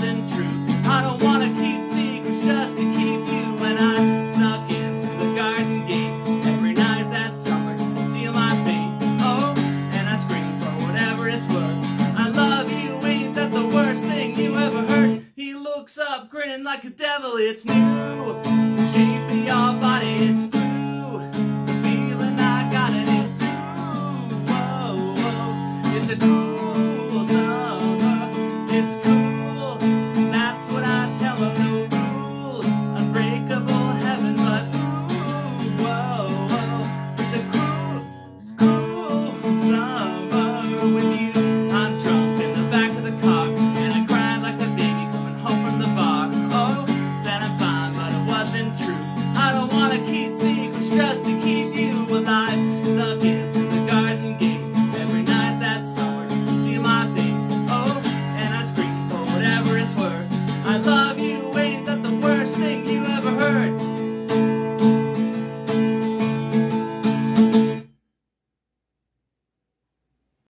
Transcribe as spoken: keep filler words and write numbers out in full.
wasn't true. I don't wanna keep secrets just to keep you. And I snuck in through the garden gate every night that summer just to seal my fate. Oh, and I screamed for whatever it's worth. I love you, ain't that the worst thing you ever heard? He looks up, grinning like a devil. It's new, the shape of your body, it's